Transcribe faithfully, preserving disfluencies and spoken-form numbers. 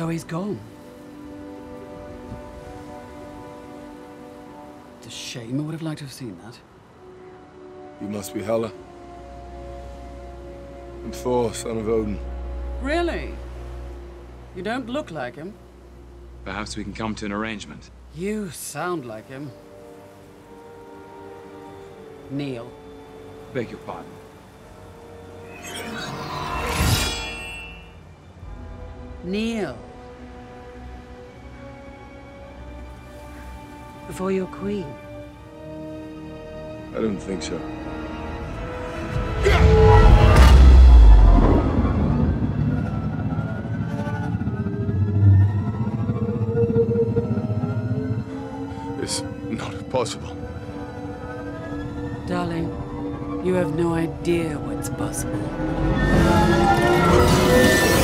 So he's gone. It's a shame. I would have liked to have seen that. You must be Hela. And Thor, son of Odin. Really? You don't look like him. Perhaps we can come to an arrangement. You sound like him. Neil. Beg your pardon. Neil. Before you're queen. I don't think so. It's not possible. Darling, you have no idea what's possible.